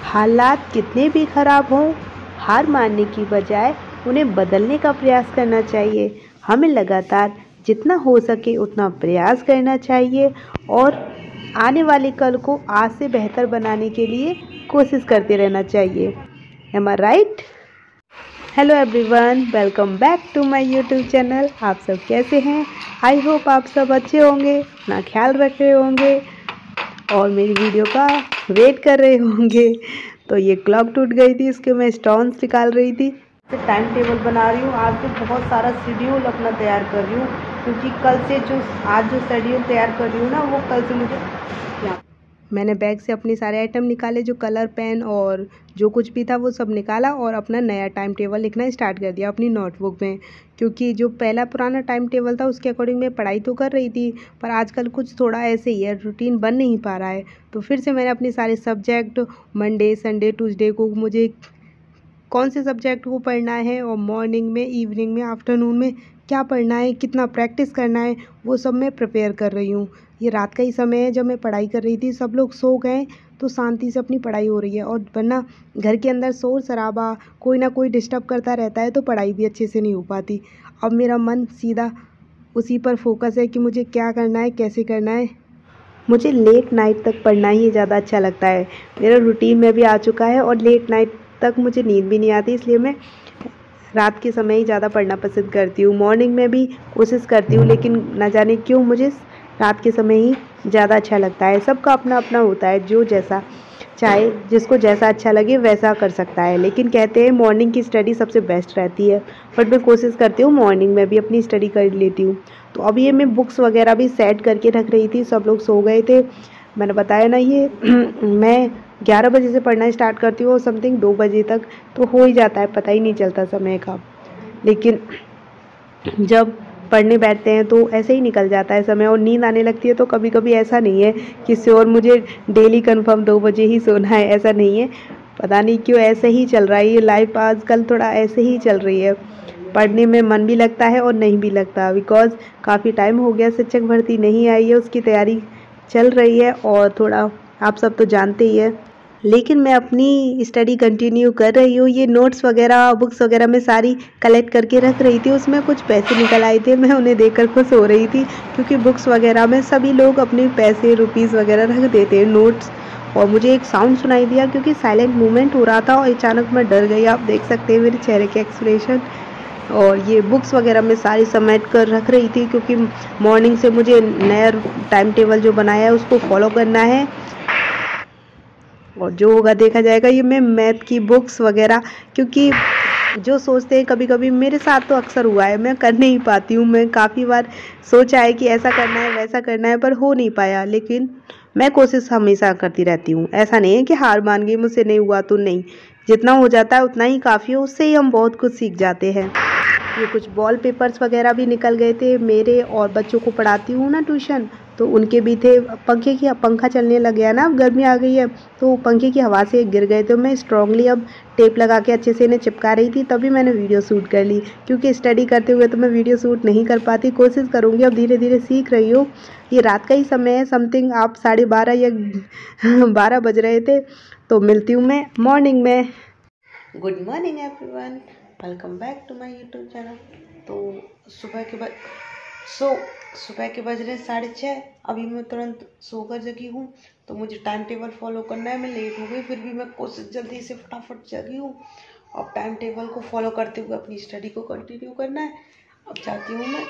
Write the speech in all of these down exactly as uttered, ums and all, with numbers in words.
हालात कितने भी खराब हों, हार मानने की बजाय उन्हें बदलने का प्रयास करना चाहिए। हमें लगातार जितना हो सके उतना प्रयास करना चाहिए और आने वाले कल को आज से बेहतर बनाने के लिए कोशिश करते रहना चाहिए। Am I right? Hello everyone, welcome back to my YouTube channel. आप सब कैसे हैं? आई होप आप सब अच्छे होंगे, अपना ख्याल रख रहे होंगे और मेरी वीडियो का वेट कर रहे होंगे। तो ये क्लॉक टूट गई थी, इसके मैं स्टोन्स निकाल रही थी। टाइम टेबल बना रही हूँ। आज तो बहुत सारा शेड्यूल अपना तैयार कर रही हूँ, क्योंकि कल से जो आज जो शेड्यूल तैयार कर रही हूँ ना, वो कल से मुझे मैंने बैग से अपने सारे आइटम निकाले, जो कलर पेन और जो कुछ भी था वो सब निकाला और अपना नया टाइम टेबल लिखना स्टार्ट कर दिया अपनी नोटबुक में। क्योंकि जो पहला पुराना टाइम टेबल था उसके अकॉर्डिंग मैं पढ़ाई तो कर रही थी, पर आजकल कुछ थोड़ा ऐसे ही है, रूटीन बन नहीं पा रहा है। तो फिर से मैंने अपने सारे सब्जेक्ट मंडे संडे ट्यूसडे को मुझे कौन से सब्जेक्ट को पढ़ना है और मॉर्निंग में, इवनिंग में, आफ्टरनून में क्या पढ़ना है, कितना प्रैक्टिस करना है, वो सब मैं प्रिपेयर कर रही हूँ। ये रात का ही समय है जब मैं पढ़ाई कर रही थी, सब लोग सो गए तो शांति से अपनी पढ़ाई हो रही है, और वरना घर के अंदर शोर शराबा, कोई ना कोई डिस्टर्ब करता रहता है तो पढ़ाई भी अच्छे से नहीं हो पाती। अब मेरा मन सीधा उसी पर फोकस है कि मुझे क्या करना है, कैसे करना है। मुझे लेट नाइट तक पढ़ना ही ज़्यादा अच्छा लगता है। मेरा रूटीन में भी आ चुका है और लेट नाइट तक मुझे नींद भी नहीं आती, इसलिए मैं रात के समय ही ज़्यादा पढ़ना पसंद करती हूँ। मॉर्निंग में भी कोशिश करती हूँ, लेकिन ना जाने क्यों मुझे रात के समय ही ज़्यादा अच्छा लगता है। सबका अपना अपना होता है, जो जैसा चाहे, जिसको जैसा अच्छा लगे वैसा कर सकता है। लेकिन कहते हैं मॉर्निंग की स्टडी सबसे बेस्ट रहती है, बट मैं कोशिश करती हूँ मॉर्निंग में भी अपनी स्टडी कर लेती हूँ। तो अब ये मैं बुक्स वगैरह भी सेट करके रख रही थी, सब लोग सो गए थे। मैंने बताया ना, ये मैं ग्यारह बजे से पढ़ना स्टार्ट करती हूँ और समथिंग दो बजे तक तो हो ही जाता है, पता ही नहीं चलता समय का। लेकिन जब पढ़ने बैठते हैं तो ऐसे ही निकल जाता है समय, और नींद आने लगती है तो कभी कभी ऐसा नहीं है कि श्योर मुझे डेली कंफर्म दो बजे ही सोना है, ऐसा नहीं है। पता नहीं क्यों ऐसे ही चल रहा है, ये लाइफ आजकल थोड़ा ऐसे ही चल रही है। पढ़ने में मन भी लगता है और नहीं भी लगता, बिकॉज़ काफ़ी टाइम हो गया, शिक्षक भर्ती नहीं आई है, उसकी तैयारी चल रही है और थोड़ा आप सब तो जानते ही है। लेकिन मैं अपनी स्टडी कंटिन्यू कर रही हूँ। ये नोट्स वगैरह, बुक्स वगैरह मैं सारी कलेक्ट करके रख रही थी। उसमें कुछ पैसे निकल आए थे, मैं उन्हें देखकर खुश हो रही थी, क्योंकि बुक्स वगैरह में सभी लोग अपने पैसे, रुपीज़ वगैरह रख देते हैं, नोट्स। और मुझे एक साउंड सुनाई दिया, क्योंकि साइलेंट मूवमेंट हो रहा था और अचानक मैं डर गई। आप देख सकते हैं मेरे चेहरे के एक्सप्रेशन। और ये बुक्स वगैरह मैं सारी समेट कर रख रही थी, क्योंकि मॉर्निंग से मुझे नया टाइम टेबल जो बनाया है उसको फॉलो करना है, और जो होगा देखा जाएगा। ये मैं मैथ की बुक्स वगैरह, क्योंकि जो सोचते हैं, कभी कभी मेरे साथ तो अक्सर हुआ है, मैं कर नहीं पाती हूँ। मैं काफ़ी बार सोचा है कि ऐसा करना है, वैसा करना है, पर हो नहीं पाया। लेकिन मैं कोशिश हमेशा करती रहती हूँ। ऐसा नहीं है कि हार मान गई, मुझसे नहीं हुआ तो नहीं, जितना हो जाता है उतना ही काफ़ी है, उससे ही हम बहुत कुछ सीख जाते हैं। ये कुछ वॉल पेपर्स वगैरह भी निकल गए थे मेरे, और बच्चों को पढ़ाती हूँ ना ट्यूशन, तो उनके भी थे। पंखे की पंखा चलने लग गया ना, अब गर्मी आ गई है, तो पंखे की हवा से गिर गए। तो मैं स्ट्रांगली अब टेप लगा के अच्छे से इन्हें चिपका रही थी, तभी मैंने वीडियो शूट कर ली। क्योंकि स्टडी करते हुए तो मैं वीडियो शूट नहीं कर पाती, कोशिश करूँगी, अब धीरे धीरे सीख रही हूँ। ये रात का ही समय है, समथिंग आप साढ़े बारह या बारह बज रहे थे। तो मिलती हूँ मैं मॉर्निंग में। Good morning everyone, welcome back to my YouTube channel. तो सुबह के बज सो सुबह के बज रहे साढ़े छः। अभी मैं तुरंत सोकर जगी हूँ, तो मुझे टाइम टेबल फॉलो करना है। मैं लेट हो गई, फिर भी मैं कोशिश जल्दी से फटाफट जगी हूँ। अब टाइम टेबल को फॉलो करते हुए अपनी स्टडी को कंटिन्यू करना है। अब जाती हूँ मैं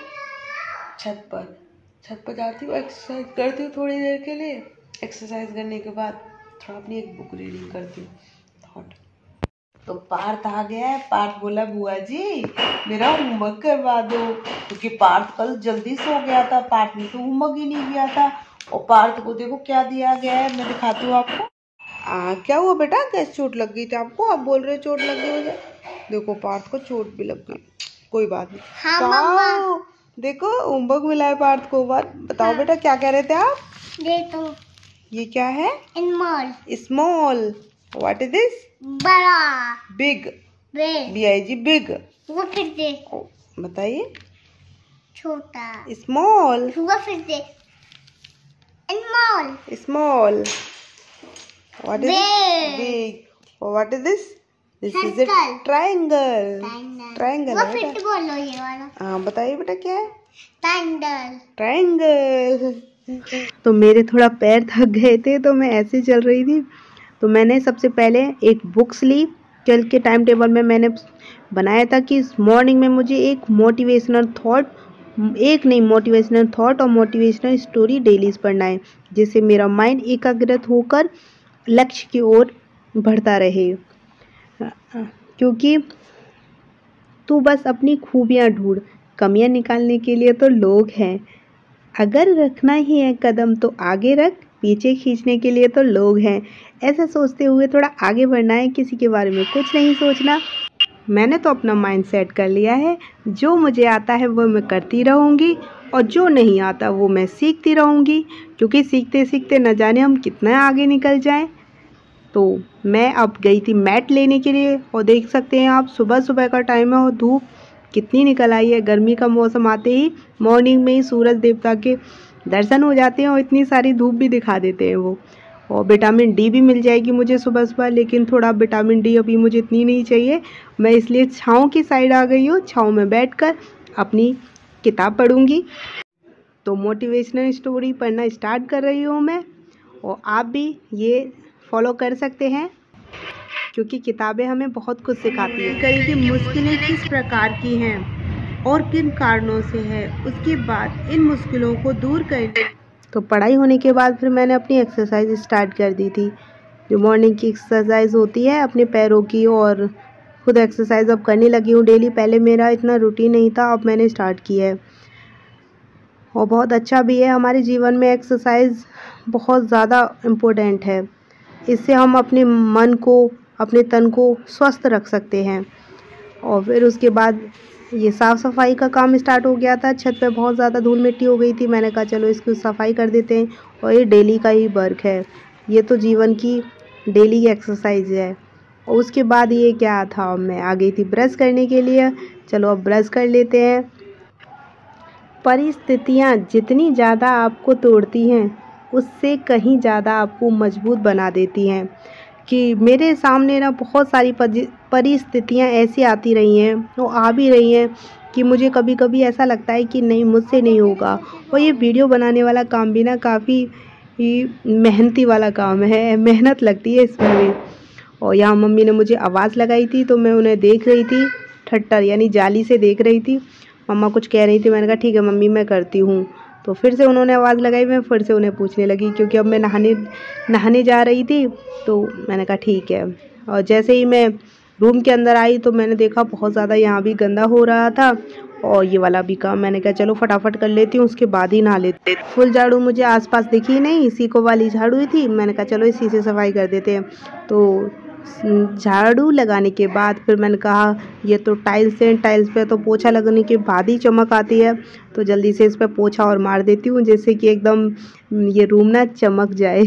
छत पर छत पर जाती हूँ, एक्सरसाइज करती हूँ थोड़ी देर के लिए। एक्सरसाइज करने के बाद थोड़ा अपनी एक बुक रीडिंग करती हूँ, थॉट। तो पार्थ आ गया है। पार्थ बोला, बुआ जी मेरा होमवर्क करवा दो, क्योंकि पार्थ कल जल्दी सो गया था। पार्थ ने तो होमवर्क ही नहीं किया था। और पार्थ को देखो क्या दिया गया है, मैं दिखाती हूँ आपको। आ, क्या हुआ बेटा, कैसे चोट लग गई थी आपको? आप बोल रहे चोट लग गई मुझे। देखो पार्थ को चोट भी लग गई, कोई बात नहीं। हाँ, मम्मा। देखो होमवर्क मिला है पार्थ को। बात बताओ। हाँ। बेटा क्या कह रहे थे आप? देखो ये क्या है? Small. Small. What is this? बड़ा। Big. Big. B I G big. वो फिर से बताइए। छोटा। स्मॉल। वो फिर से small. Small. What is it? Big. What is this? This is a triangle. Triangle. वो फिर बोलो ये वाला। हाँ बताइए बेटा क्या है? ट्रायंगल। ट्रायंगल। तो मेरे थोड़ा पैर थक गए थे तो मैं ऐसे चल रही थी, तो मैंने सबसे पहले एक बुक्स ली। कल के टाइम टेबल में मैंने बनाया था कि मॉर्निंग में मुझे एक मोटिवेशनल थॉट, एक नहीं मोटिवेशनल थॉट और मोटिवेशनल स्टोरी डेली पढ़ना है, जिससे मेरा माइंड एकाग्रत होकर लक्ष्य की ओर बढ़ता रहे। क्योंकि तू बस अपनी खूबियाँ ढूंढ, कमियाँ निकालने के लिए तो लोग हैं। अगर रखना ही है कदम तो आगे रख, पीछे खींचने के लिए तो लोग हैं। ऐसा सोचते हुए थोड़ा आगे बढ़ना है, किसी के बारे में कुछ नहीं सोचना। मैंने तो अपना माइंड सेट कर लिया है, जो मुझे आता है वो मैं करती रहूँगी और जो नहीं आता वो मैं सीखती रहूँगी, क्योंकि सीखते सीखते न जाने हम कितना आगे निकल जाएं। तो मैं अब गई थी मैट लेने के लिए और देख सकते हैं आप सुबह सुबह का टाइम है और धूप कितनी निकल आई है। गर्मी का मौसम आते ही मॉर्निंग में ही सूरज देवता के दर्शन हो जाते हैं और इतनी सारी धूप भी दिखा देते हैं वो। और विटामिन डी भी मिल जाएगी मुझे सुबह सुबह, लेकिन थोड़ा विटामिन डी अभी मुझे इतनी नहीं चाहिए। मैं इसलिए छाँव की साइड आ गई हूँ, छाँव में बैठकर अपनी किताब पढ़ूँगी। तो मोटिवेशनल स्टोरी पढ़ना स्टार्ट कर रही हूँ मैं, और आप भी ये फॉलो कर सकते हैं, क्योंकि किताबें हमें बहुत कुछ सिखाती हैं। कई की मुश्किलें किस प्रकार की हैं और किन कारणों से है, उसके बाद इन मुश्किलों को दूर करने। तो पढ़ाई होने के बाद फिर मैंने अपनी एक्सरसाइज स्टार्ट कर दी थी, जो मॉर्निंग की एक्सरसाइज होती है अपने पैरों की, और खुद एक्सरसाइज अब करने लगी हूँ डेली। पहले मेरा इतना रूटीन नहीं था, अब मैंने स्टार्ट किया है और बहुत अच्छा भी है। हमारे जीवन में एक्सरसाइज बहुत ज़्यादा इम्पोर्टेंट है, इससे हम अपने मन को, अपने तन को स्वस्थ रख सकते हैं। और फिर उसके बाद ये साफ़ सफाई का काम स्टार्ट हो गया था। छत पे बहुत ज़्यादा धूल मिट्टी हो गई थी, मैंने कहा चलो इसकी सफाई कर देते हैं, और ये डेली का ही वर्क है, ये तो जीवन की डेली एक्सरसाइज है। और उसके बाद ये क्या था, मैं आ गई थी ब्रश करने के लिए। चलो अब ब्रश कर लेते हैं। परिस्थितियाँ जितनी ज़्यादा आपको तोड़ती हैं, उससे कहीं ज़्यादा आपको मजबूत बना देती हैं। कि मेरे सामने ना बहुत सारी परिस्थितियाँ ऐसी आती रही हैं, वो आ भी रही हैं, कि मुझे कभी कभी ऐसा लगता है कि नहीं मुझसे नहीं होगा। और ये वीडियो बनाने वाला काम भी ना काफ़ी मेहनती वाला काम है, मेहनत लगती है इसमें भी। और यहाँ मम्मी ने मुझे आवाज़ लगाई थी, तो मैं उन्हें देख रही थी, ठट्टर यानी जाली से देख रही थी। मम्मा कुछ कह रही थी, मैंने कहा ठीक है मम्मी मैं करती हूँ। तो फिर से उन्होंने आवाज़ लगाई, मैं फिर से उन्हें पूछने लगी, क्योंकि अब मैं नहाने नहाने जा रही थी। तो मैंने कहा ठीक है। और जैसे ही मैं रूम के अंदर आई तो मैंने देखा बहुत ज़्यादा यहाँ भी गंदा हो रहा था, और ये वाला भी काम मैंने कहा चलो फटाफट कर लेती हूँ, उसके बाद ही नहा लेते। फुल झाड़ू मुझे आसपास दिखी नहीं, इसी को वाली झाड़ू थी, मैंने कहा चलो इसी से सफाई कर देते हैं। तो झाड़ू लगाने के बाद फिर मैंने कहा ये तो टाइल्स हैं, टाइल्स पे तो पोछा लगने के बाद ही चमक आती है, तो जल्दी से इस पर पोछा और मार देती हूँ, जिससे कि एकदम ये रूम ना चमक जाए।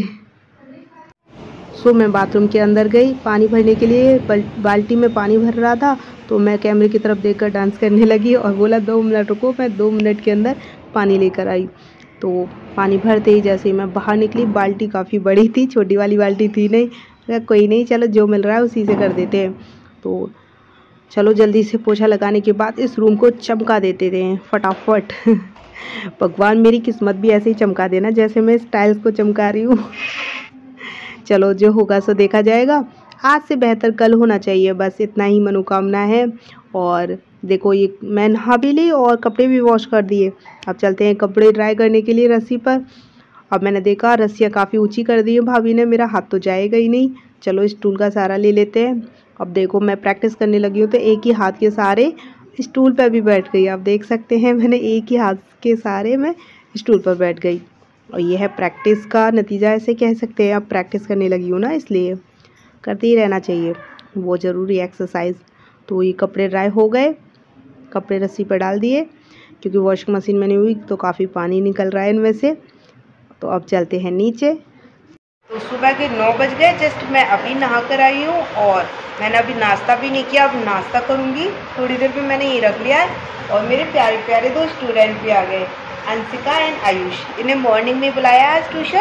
सो मैं बाथरूम के अंदर गई पानी भरने के लिए, बाल्टी में पानी भर रहा था, तो मैं कैमरे की तरफ देखकर डांस करने लगी और बोला दो मिनट रुको, मैं दो मिनट के अंदर पानी लेकर आई। तो पानी भरते ही जैसे ही मैं बाहर निकली, बाल्टी काफ़ी बड़ी थी, छोटी वाली बाल्टी थी नहीं। कोई नहीं, चलो जो मिल रहा है उसी से कर देते हैं। तो चलो जल्दी से पोछा लगाने के बाद इस रूम को चमका देते थे फटाफट। भगवान मेरी किस्मत भी ऐसे ही चमका देना जैसे मैं इस टाइल्स को चमका रही हूँ। चलो जो होगा सो देखा जाएगा, आज से बेहतर कल होना चाहिए, बस इतना ही मनोकामना है। और देखो ये मैं नहा भी ली और कपड़े भी वॉश कर दिए। अब चलते हैं कपड़े ड्राई करने के लिए रस्सी पर। अब मैंने देखा रस्सियाँ काफ़ी ऊंची कर दी है भाभी ने, मेरा हाथ तो जाएगा ही नहीं। चलो स्टूल का सहारा ले लेते हैं। अब देखो मैं प्रैक्टिस करने लगी हूँ तो एक ही हाथ के सहारे स्टूल पर भी बैठ गई। आप देख सकते हैं मैंने एक ही हाथ के सहारे में स्टूल पर बैठ गई, और ये है प्रैक्टिस का नतीजा, ऐसे कह सकते हैं। अब प्रैक्टिस करने लगी हूँ ना, इसलिए करते ही रहना चाहिए, वो ज़रूरी एक्सरसाइज। तो ये कपड़े ड्राई हो गए, कपड़े रस्सी पर डाल दिए, क्योंकि वॉशिंग मशीन में नहीं हुई तो काफ़ी पानी निकल रहा है इनमें से। तो अब चलते हैं नीचे। तो सुबह के नौ बज गए, जस्ट मैं अभी नहा कर आई हूँ, और मैंने अभी नाश्ता भी नहीं किया, अब नाश्ता करूँगी थोड़ी देर में। मैंने ये रख लिया है, और मेरे प्यारे प्यारे दो स्टूडेंट भी आ गए, अंशिका एंड आयुष। इन्हें मॉर्निंग में बुलाया आज ट्यूशन,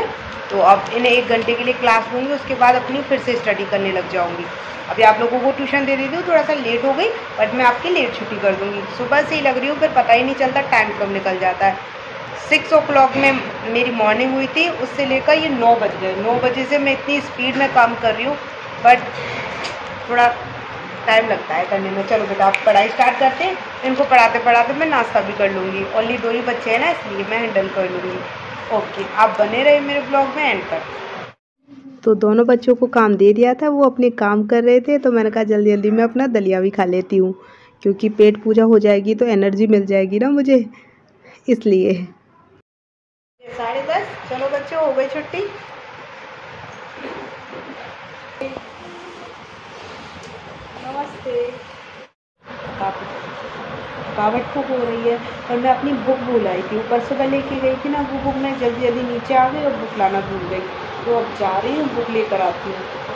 तो अब इन्हें एक घंटे के लिए क्लास लूँगी, उसके बाद अपनी फिर से स्टडी करने लग जाऊँगी। अभी आप लोगों को ट्यूशन दे देती हूँ, थोड़ा सा लेट हो गई बट मैं आपकी लेट छुट्टी कर दूँगी। सुबह से ही लग रही हूँ, फिर पता ही नहीं चलता टाइम कब निकल जाता है। सिक्स ओ क्लॉक में मेरी मॉर्निंग हुई थी, उससे लेकर ये नौ बज गए। नौ बजे से मैं इतनी स्पीड में काम कर रही हूँ बट थोड़ा टाइम लगता है करने में। चलो बेटा आप पढ़ाई स्टार्ट करते हैं, इनको पढ़ाते पढ़ाते मैं नाश्ता भी कर लूँगी। ओनली दो ही बच्चे हैं ना, इसलिए मैं हैंडल कर लूँगी। ओके, आप बने रहे मेरे ब्लॉग में एंड तक। तो दोनों बच्चों को काम दे दिया था, वो अपने काम कर रहे थे, तो मैंने कहा जल्दी जल्दी मैं अपना दलिया भी खा लेती हूँ, क्योंकि पेट पूजा हो जाएगी तो एनर्जी मिल जाएगी ना मुझे, इसलिए। साढ़े दस, चलो बच्चों हो गई छुट्टी। नमस्ते। थकावट खूब हो रही है और मैं अपनी बुक भूल आई थी, ऊपर सुबह लेके गई थी ना वो बुक, मैं जल्दी जल्दी नीचे आ गई और बुक लाना भूल गई, तो अब जा रही हूँ बुक लेकर आती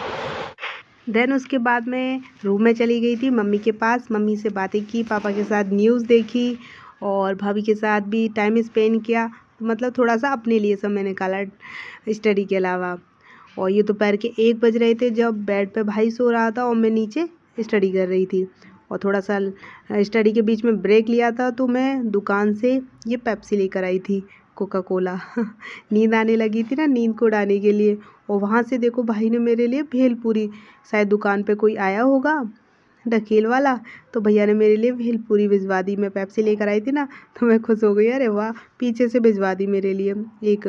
हूँ। देन उसके बाद मैं रूम में चली गई थी मम्मी के पास, मम्मी से बातें की, पापा के साथ न्यूज़ देखी और भाभी के साथ भी टाइम स्पेंड किया। मतलब थोड़ा सा अपने लिए समय निकाला स्टडी के अलावा। और ये दोपहर के एक बज रहे थे जब बेड पे भाई सो रहा था और मैं नीचे स्टडी कर रही थी। और थोड़ा सा स्टडी के बीच में ब्रेक लिया था तो मैं दुकान से ये पेप्सी लेकर आई थी, कोका कोला। नींद आने लगी थी ना, नींद को उड़ाने के लिए। और वहाँ से देखो भाई ने मेरे लिए भेलपूरी, शायद दुकान पे कोई आया होगा ढकेल वाला, तो भैया ने मेरे लिए भेलपूरी भिजवा दी। मैं पेप्सी लेकर आई थी ना तो मैं खुश हो गई, अरे वाह, पीछे से भिजवा दी मेरे लिए। एक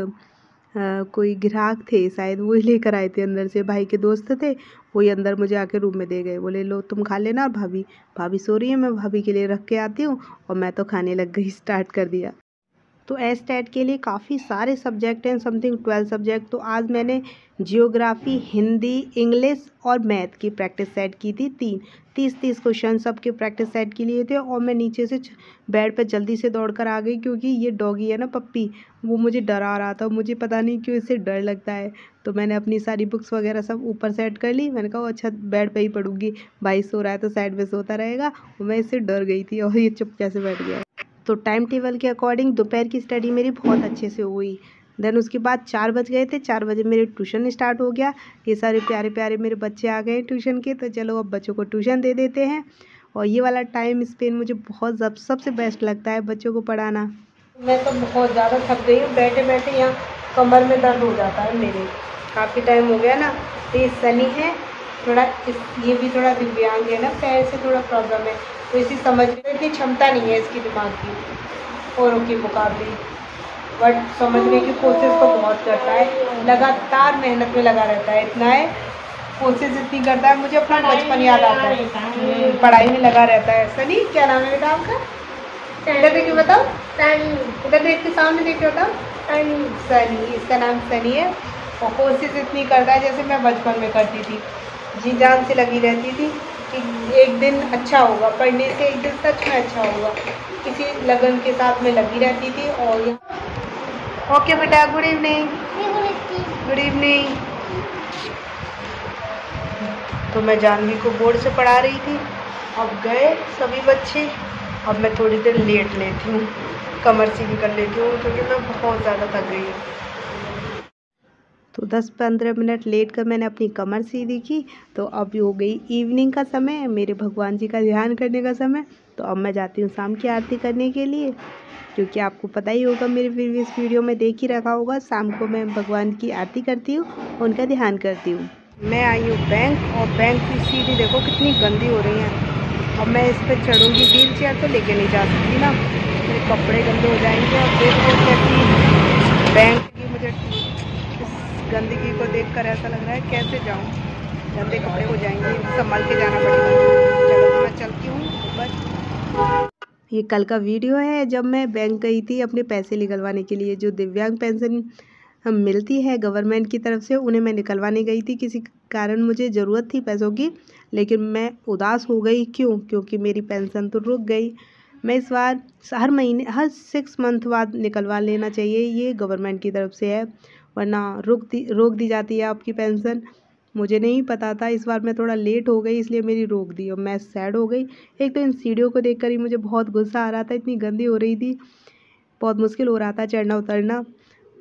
आ, कोई ग्राहक थे शायद, वही लेकर आए थे अंदर से, भाई के दोस्त थे, वही अंदर मुझे आके रूम में दे गए, बोले लो तुम खा लेना, और भाभी भाभी सो रही है, मैं भाभी के लिए रख के आती हूँ। और मैं तो खाने लग गई, स्टार्ट कर दिया। तो एस टेट के लिए काफ़ी सारे सब्जेक्ट हैं, समथिंग ट्वेल्व सब्जेक्ट। तो आज मैंने जियोग्राफी, हिंदी, इंग्लिश और मैथ की प्रैक्टिस सेट की थी। तीन तीस तीस क्वेश्चन सबके प्रैक्टिस सेट के लिए थे। और मैं नीचे से बेड पर जल्दी से दौड़ कर आ गई, क्योंकि ये डॉगी है ना पप्पी, वो मुझे डरा रहा था, मुझे पता नहीं क्यों इससे डर लगता है। तो मैंने अपनी सारी बुक्स वगैरह सब ऊपर सेट कर ली। मैंने कहा अच्छा बेड पे ही पढ़ूंगी, भाई सो रहा है तो साइड में सोता रहेगा। और मैं इससे डर गई थी और ये चुपचाप से बैठ गया। तो टाइम टेबल के अकॉर्डिंग दोपहर की स्टडी मेरी बहुत अच्छे से हुई। देन उसके बाद चार बज गए थे, चार बजे मेरे ट्यूशन स्टार्ट हो गया। ये सारे प्यारे प्यारे मेरे बच्चे आ गए ट्यूशन के, तो चलो अब बच्चों को ट्यूशन दे देते हैं। और ये वाला टाइम स्पेंड मुझे बहुत जब सबसे बेस्ट लगता है, बच्चों को पढ़ाना। मैं तो बहुत ज़्यादा थक गई हूँ, बैठे बैठे यहाँ कमर में दर्द हो जाता है मेरे, काफ़ी टाइम हो गया ना। तो ये सनी है थोड़ा, इस ये भी थोड़ा दिव्यांग है ना, पैर से थोड़ा प्रॉब्लम है, तो इसी समझने में इतनी क्षमता नहीं है इसकी दिमाग की औरों के मुकाबले, बट समझने की कोशिश तो बहुत करता है, लगातार मेहनत में लगा रहता है। इतना है कोशिश इतनी करता है, मुझे अपना बचपन याद आता है, पढ़ाई में लगा रहता है। सनी, क्या नाम है बेटा आपका? इधर देख के बताओ, इधर देख के सामने देख के बताओ। सनी, सनी, इसका नाम सनी है। और कोशिश इतनी करता है जैसे मैं बचपन में करती थी, जी जान से लगी रहती थी कि एक दिन अच्छा होगा, पढ़ने से एक दिन सच में अच्छा होगा, किसी लगन के साथ में लगी रहती थी। और ओके बेटा, गुड इवनिंग। Good evening. तो मैं जानवी को बोर्ड से पढ़ा रही थी, अब गए सभी बच्चे, अब मैं थोड़ी देर लेट लेती हूँ, कमर सीधी कर लेती हूँ, क्योंकि मैं बहुत ज़्यादा थक गई हूँ। तो दस पंद्रह मिनट लेट कर मैंने अपनी कमर सीधी की। तो अब हो गई इवनिंग का समय, मेरे भगवान जी का ध्यान करने का समय। तो अब मैं जाती हूँ शाम की आरती करने के लिए, क्योंकि आपको पता ही होगा, मेरे प्रीवियस वीडियो में देख ही रखा होगा, शाम को मैं भगवान की आरती करती हूँ, उनका ध्यान करती हूँ। मैं आई हूँ बैंक, और बैंक की सीढ़ी देखो कितनी गंदी हो रही है। अब मैं इस पर चढ़ूँगी, व्हील चेयर तो लेके नहीं जा सकती ना, मेरे कपड़े गंदे हो जाएंगे। और देखो कैसी बैंक की, मुझे इस गंदगी को देखकर ऐसा लग रहा है कैसे जाऊँ, गंदे कपड़े हो जाएंगे, संभाल के जाना पड़ेगा। चलो तो मैं चलती हूँ ऊपर। ये कल का वीडियो है जब मैं बैंक गई थी अपने पैसे निकलवाने के लिए, जो दिव्यांग पेंशन हम मिलती है गवर्नमेंट की तरफ से, उन्हें मैं निकलवाने गई थी। किसी कारण मुझे ज़रूरत थी पैसों की, लेकिन मैं उदास हो गई। क्यों? क्योंकि मेरी पेंशन तो रुक गई। मैं इस बार हर महीने, हर सिक्स मंथ बाद निकलवा लेना चाहिए, ये गवर्नमेंट की तरफ से है, वरना रोक दी रोक दी जाती है आपकी पेंशन। मुझे नहीं पता था, इस बार मैं थोड़ा लेट हो गई, इसलिए मेरी रोक दी और मैं सैड हो गई। एक तो इन सीढ़ियों को देखकर ही मुझे बहुत गुस्सा आ रहा था, इतनी गंदी हो रही थी, बहुत मुश्किल हो रहा था चढ़ना उतरना।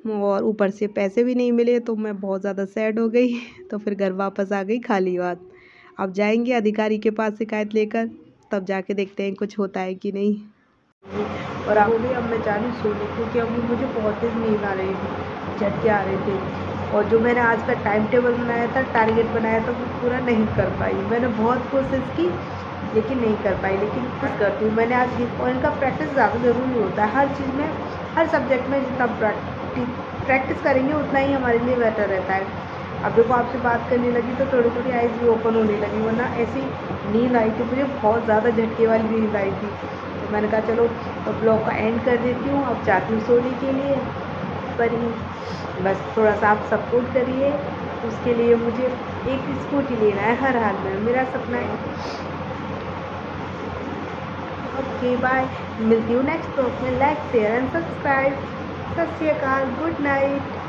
और ऊपर से पैसे भी नहीं मिले, तो मैं बहुत ज़्यादा सैड हो गई। तो फिर घर वापस आ गई खाली हाथ। अब जाएंगे अधिकारी के पास शिकायत लेकर, तब जाके देखते हैं कुछ होता है कि नहीं। और अब भी अब मैं जा रही सोने, क्योंकि अभी मुझे बहुत तेज नींद आ रही थी, झटके आ रहे थे। और जो मैंने आज का टाइम टेबल बनाया था, टारगेट बनाया था, वो पूरा नहीं कर पाई। मैंने बहुत कोशिश की लेकिन नहीं कर पाई, लेकिन कुछ करती हूँ मैंने आज। और इनका प्रैक्टिस ज़्यादा ज़रूरी होता है हर चीज़ में, हर सब्जेक्ट में। जितना प्रैक्टिस प्रैक्टिस करेंगे उतना ही हमारे लिए बेटर रहता है। अब देखो आपसे बात करने लगी तो थोड़ी थोड़ी आइज़ भी ओपन होने लगी, वरना ऐसी नींद आई थी मुझे, बहुत ज़्यादा झटके वाली नींद आई थी। तो मैंने कहा चलो तो ब्लॉग का एंड कर देती हूँ, अब चाहती हूँ सोने के लिए। पर बस थोड़ा सा आप सपोर्ट करिए, उसके लिए मुझे एक स्कूटी लेना है हर हाल में, मेरा सपना है। ओके बाय, मिलती हूँ नेक्स्ट ब्लॉग में। Like share and subscribe. Sat Shri अकाल, गुड नाइट।